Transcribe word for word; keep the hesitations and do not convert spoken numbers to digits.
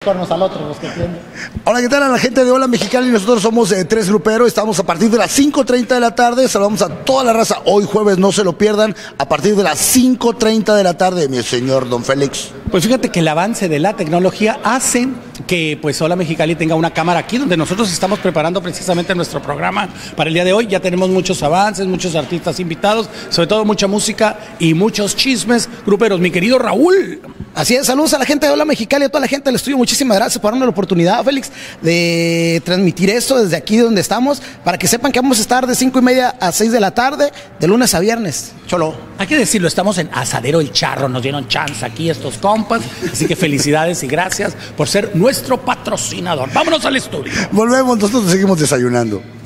Al otro, los que tienen. Hola, ¿qué tal a la gente de Hola Mexicali? Nosotros somos eh, Tres Gruperos, estamos a partir de las cinco treinta de la tarde, saludamos a toda la raza, hoy jueves, no se lo pierdan, a partir de las cinco treinta de la tarde, mi señor Don Félix. Pues fíjate que el avance de la tecnología hace que pues Hola Mexicali tenga una cámara aquí donde nosotros estamos preparando precisamente nuestro programa para el día de hoy. Ya tenemos muchos avances, muchos artistas invitados, sobre todo mucha música y muchos chismes gruperos. Mi querido Raúl. Así es, saludos a la gente de Hola Mexicali, a toda la gente del estudio, muchísimas gracias por darnos la oportunidad, Félix, de transmitir esto desde aquí donde estamos, para que sepan que vamos a estar de cinco y media a seis de la tarde, de lunes a viernes. Cholo. Hay que decirlo, estamos en Asadero El Charro, nos dieron chance aquí estos compas, así que felicidades y gracias por ser nuestro patrocinador. Vámonos al estudio. Volvemos, nosotros seguimos desayunando.